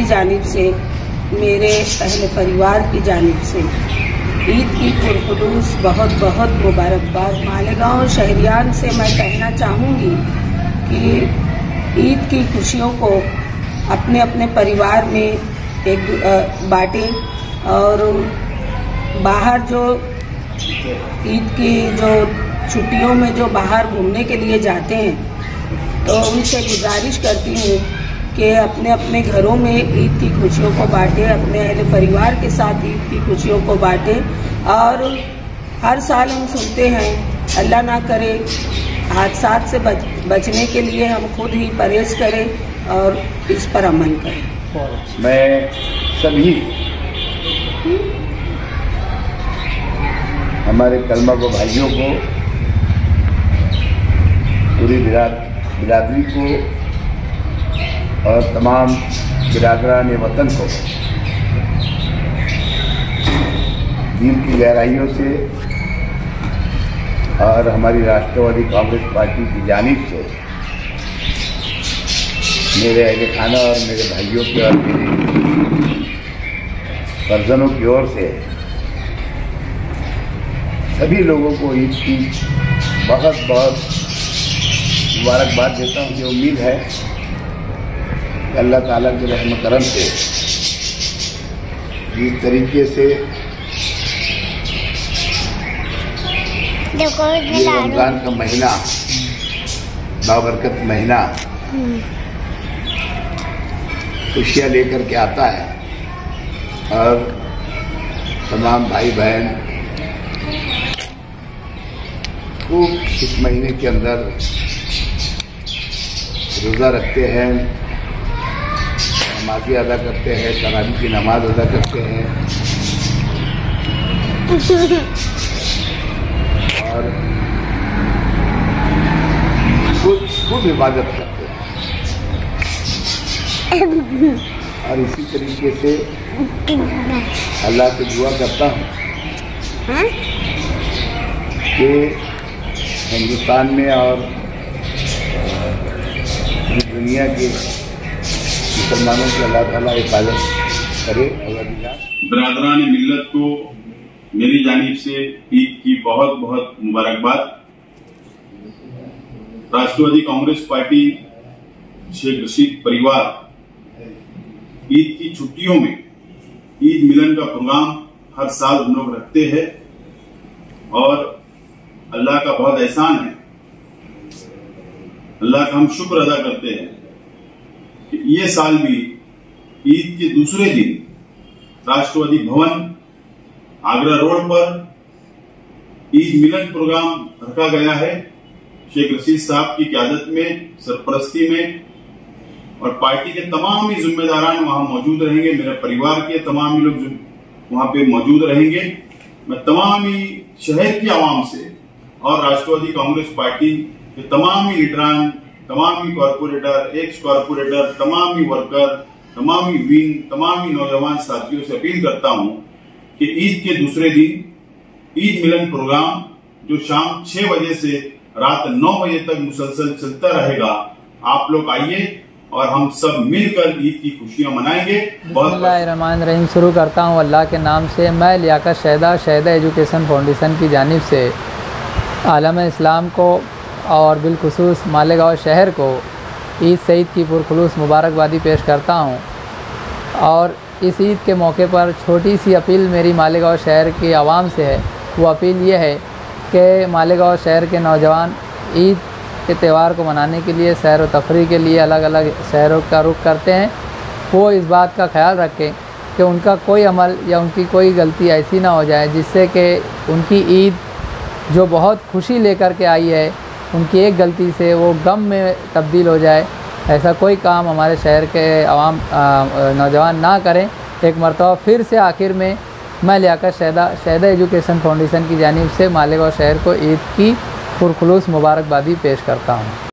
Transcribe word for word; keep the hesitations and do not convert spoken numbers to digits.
जानिब से, मेरे अहले परिवार की जानिब से ईद की पुरखुलूस बहुत बहुत मुबारकबाद। मालेगांव शहरियान से मैं कहना चाहूँगी कि ईद की खुशियों को अपने अपने परिवार में एक बांटें और बाहर जो ईद की जो छुट्टियों में जो बाहर घूमने के लिए जाते हैं तो उनसे गुजारिश करती हूँ कि अपने अपने घरों में ईद की खुशियों को बांटें, अपने अहले परिवार के साथ ईद की खुशियों को बांटें। और हर साल हम सुनते हैं, अल्लाह ना करे हादसात से बच, बचने के लिए हम खुद ही परहेज करें और इस पर अमल करें। मैं सभी हमारे कलमा को भाइयों को, पूरी बिरादरी को और तमाम बिरादरान वतन को दिल की गहराइयों से और हमारी राष्ट्रवादी कांग्रेस पार्टी की जानिब से मेरे अहले खाना और मेरे भाइयों के और मेरे परिजनों की ओर से सभी लोगों को ईद की बहुत बहुत मुबारकबाद देता हूँ। मुझे उम्मीद है कि अल्लाह ताला के रहम करम से इस तरीके से ये रमज़ान का महीना, बाबरकत महीना खुशियाँ लेकर के आता है और तमाम भाई बहन खूब इस महीने के अंदर रोज़ा रखते हैं, नमाज़ें अदा करते हैं, तरावी की नमाज अदा करते हैं और खूब खूब इबादत करते हैं। और इसी तरीके से अल्लाह से दुआ करता हूँ कि हिंदुस्तान में और दुनिया के मुसलमानों की अल्लाह ताला हिफाजत करे। बिरादरान मिल्लत को मेरी जानिब से ईद की बहुत बहुत मुबारकबाद। राष्ट्रवादी कांग्रेस पार्टी शेख रशीद परिवार ईद की छुट्टियों में ईद मिलन का प्रोग्राम हर साल हम लोग रखते हैं और अल्लाह का बहुत एहसान है, अल्लाह का हम शुक्र अदा करते हैं कि ये साल भी ईद के दूसरे दिन राष्ट्रवादी भवन आगरा रोड पर ईद मिलन प्रोग्राम रखा गया है। शेख रशीद साहब की क़यादत में, सरपरस्ती में और पार्टी के तमाम ही जिम्मेदारान वहां मौजूद रहेंगे। मेरे परिवार के तमाम ही लोग वहां पे मौजूद रहेंगे। मैं तमाम ही शहर की आवाम से और राष्ट्रवादी कांग्रेस पार्टी के तमाम ही लीडरान, तमाम ही कॉरपोरेटर, एक्स कॉरपोरेटर, तमाम ही वर्कर, तमाम ही विंग, तमाम ही नौजवान साथियों से अपील करता हूं कि ईद के दूसरे दिन ईद मिलन प्रोग्राम जो शाम छह बजे से रात नौ बजे तक मुसलसल चलता रहेगा, आप लोग आइए और हम सब मिलकर ईद की खुशियां मनाएंगे। बिस्मिल्लाहिर्रहमानिर्रहीम शुरू करता हूं अल्लाह के नाम से। मैं लियाकत शहदा शहदा एजुकेशन फाउंडेशन की जानिब से आलम इस्लाम को और बिलखुसूस मालेगांव शहर को ईद सईद की पुरखुलूस मुबारकबादी पेश करता हूं। और इस ईद के मौके पर छोटी सी अपील मेरी मालेगांव शहर की आवाम से है। वो अपील ये है कि मालेगांव शहर के नौजवान ईद के त्यौहार को मनाने के लिए सैर व तफरीह के लिए अलग अलग शहरों का रुख करते हैं। वो इस बात का ख्याल रखें कि उनका कोई अमल या उनकी कोई गलती ऐसी ना हो जाए जिससे कि उनकी ईद जो बहुत खुशी लेकर के आई है, उनकी एक गलती से वो गम में तब्दील हो जाए। ऐसा कोई काम हमारे शहर के आवाम नौजवान ना करें। एक मरतबा फिर से आखिर में मैं लियाकत शहदा शहदा एजुकेशन फाउंडेशन की जानिब से मालेगांव शहर को ईद की पुरखुलूस मुबारकबादी पेश करता हूँ।